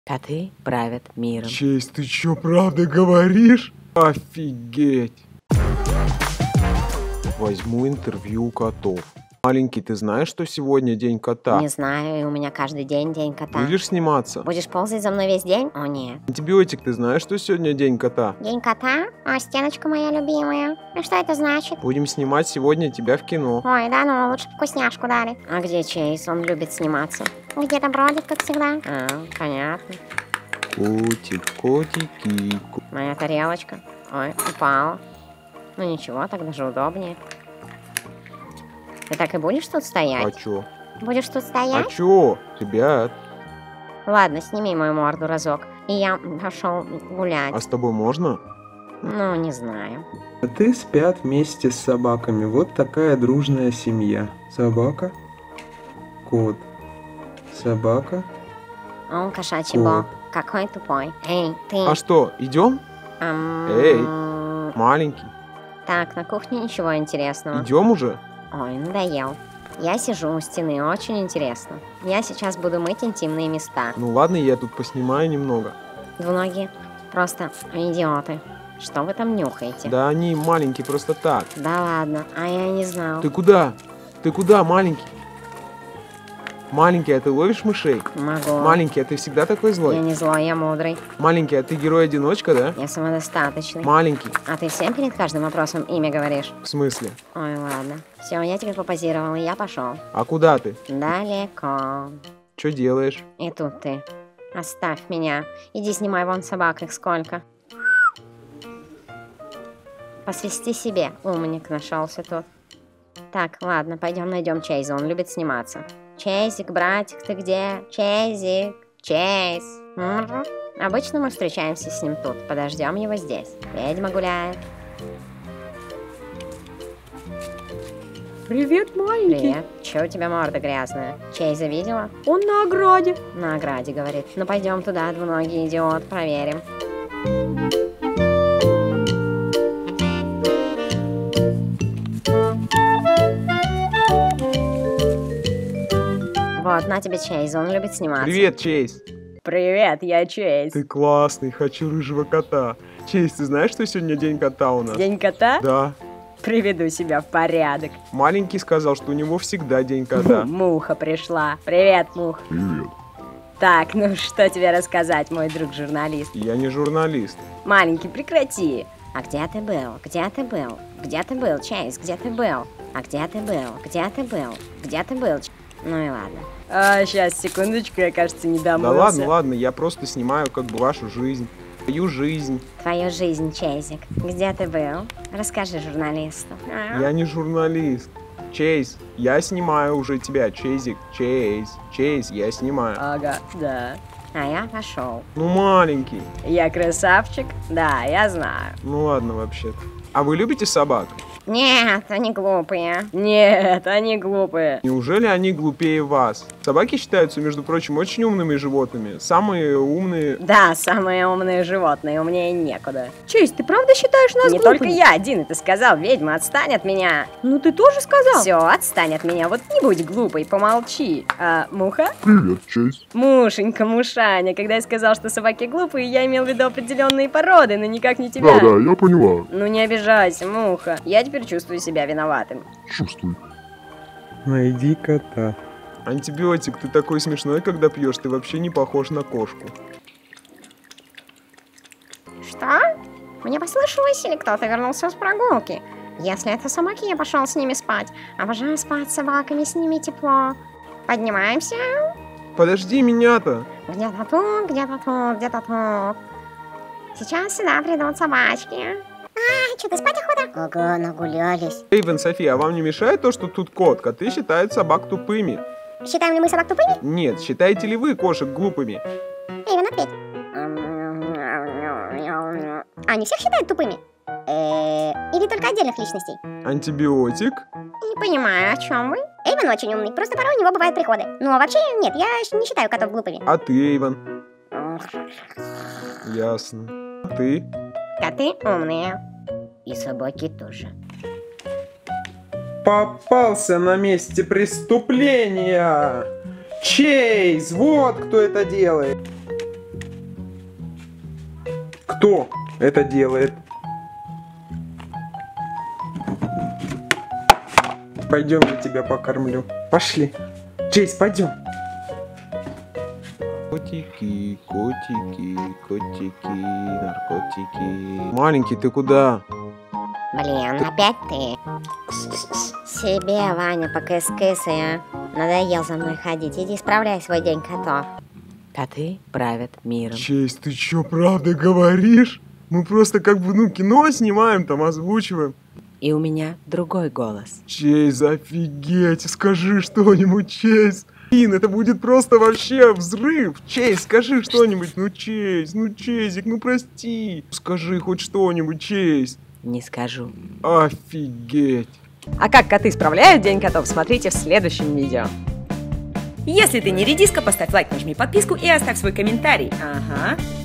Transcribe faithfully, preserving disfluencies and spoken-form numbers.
Коты правят миром. Чейз, ты чё, правда говоришь? Офигеть. Возьму интервью у котов. Маленький, ты знаешь, что сегодня день кота? Не знаю, и у меня каждый день день кота. Будешь сниматься? Будешь ползать за мной весь день? О, нет. Антибиотик, ты знаешь, что сегодня день кота? День кота? А, стеночка моя любимая. И что это значит? Будем снимать сегодня тебя в кино. Ой, да ну, лучше вкусняшку дали. А где Чейз? Он любит сниматься. Где-то бродит, как всегда. А, понятно. Котик, котики. ко- Моя тарелочка. Ой, упала. Ну ничего, так даже удобнее. Ты так и будешь тут А стоять? чё? Будешь тут А стоять? чё? Ребят, Ладно, сними мою морду разок. И я пошел гулять. а с тобой можно? Ну, не знаю. Коты спят вместе с собаками. Вот такая дружная семья. Собака, кот, собака. О, кошачий Кот. бог. Какой тупой. Эй, ты... А что, идем? ам, Эй. Маленький, Так, на кухне ничего интересного. идем уже? Ой, надоел. Я сижу у стены, очень интересно. Я сейчас буду мыть интимные места. Ну ладно, я тут поснимаю немного. Двуногие, просто идиоты. Что вы там нюхаете? Да они маленькие просто так. Да ладно, а я не знал. Ты куда? Ты куда, маленький? Маленький, а ты ловишь мышей? Могу. Маленький, а ты всегда такой Я злой? не злой, я мудрый. Маленький, а ты герой-одиночка, да? Я самодостаточный. Маленький. А ты всем перед каждым вопросом имя говоришь? В смысле? Ой, ладно. Все, я тебе попозировала, я пошел. А куда ты? Далеко. Что делаешь? И тут ты. Оставь меня. Иди снимай вон собак, их сколько. Посвисти себе. Умник нашелся тут. Так, ладно, пойдем найдем Чейза, он любит сниматься. Чейзик, братик, ты где? Чейзик, Чейз. М-м. Обычно мы встречаемся с ним тут, подождем его здесь. Ведьма гуляет. Привет, маленький. Привет. Че у тебя морда грязная? Чейза видела? Он на ограде. На ограде, говорит. Ну пойдем туда, двуногий идиот, проверим. Вот, на тебе Чейз, он любит сниматься. Привет, Чейз. Привет, я Чейз. Ты классный, хочу рыжего кота. Чейз, ты знаешь, что сегодня день кота у нас? День кота? Да. Приведу себя в порядок. Маленький сказал, что у него всегда день кота. Муха пришла. Привет, Мух. Привет. Так, ну что тебе рассказать, мой друг-журналист? Я не журналист. Маленький, прекрати. А где ты был? Где ты был? Где ты был, Чейз? Где ты был? А где ты был? Где ты был? Где ты был? Ч- Ну и ладно. А, сейчас, секундочку, я, кажется, не Да домылся. ладно, ладно, я просто снимаю как бы вашу жизнь. Твою жизнь. Твою жизнь, Чейзик. Где ты был? Расскажи журналисту. А? Я не журналист. Чейз, я снимаю уже тебя, Чейзик. Чейз, Чейз, я снимаю. Ага, да. А я пошел. Ну, маленький. Я красавчик? Да, я знаю. Ну ладно, вообще-то. А вы любите собак? Нет, они глупые. Нет, они глупые. Неужели они глупее вас? Собаки считаются, между прочим, очень умными животными. Самые умные... Да, самые умные животные, умнее некуда. Чейз, ты правда считаешь нас Не глупыми? только я один это сказал, ведьма, отстань от меня. Ну ты тоже сказал? Все, отстань от меня, вот не будь глупой, помолчи. А, Муха? Привет, Чейз. Мушенька, Мушаня, когда я сказал, что собаки глупые, я имел в виду определенные породы, но никак не тебя. Да, да, я поняла. Ну не обижайся, Муха. Я теперь чувствую себя виноватым. Чувствуй. Найди кота. Антибиотик, ты такой смешной, когда пьешь, ты вообще не похож на кошку. Что? Мне послышалось, или кто-то вернулся с прогулки? Если это собаки, я пошел с ними спать. Обожаю спать с собаками, с ними тепло. Поднимаемся. Подожди меня-то. Где-то тут, где-то тут, где-то тут. Сейчас сюда придут собачки. А, что, ты спать охота? Ага, нагулялись. Эйвен, София, а вам не мешает то, что тут кот? Коты считают собак тупыми. Считаем ли мы собак тупыми? Нет, считаете ли вы кошек глупыми? Эйвен, ответь. А не всех считают тупыми? Э, Или только отдельных личностей? Антибиотик? Не понимаю, о чем вы? Эйвен очень умный, просто порой у него бывают приходы. Ну а вообще нет, я не считаю котов глупыми. А ты, Эйвен? Ясно. А ты? Коты умные. И собаки тоже. Попался на месте преступления. Чейз, вот кто это делает. Кто это делает? Пойдем, я тебя покормлю. Пошли. Чейз, пойдем. Котики, котики, котики, наркотики. Маленький, ты куда? Блин, опять ты. Себе, Ваня, пока скысы, а. Надоел за мной ходить. Иди исправляй свой день котов. Коты правят миром. Чейз, ты чё, правда говоришь? Мы просто как бы, ну, кино снимаем, там озвучиваем. И у меня другой голос. Чейз, офигеть, скажи что-нибудь, Чейз. Блин, это будет просто вообще взрыв. Чейз, скажи что-нибудь. Ну, Чейз, ну, Чейзик, ну, прости. Скажи хоть что-нибудь, Чейз. Не скажу. Офигеть. А как коты справляют День котов, смотрите в следующем видео. Если ты не редиска, поставь лайк, нажми подписку и оставь свой комментарий. Ага.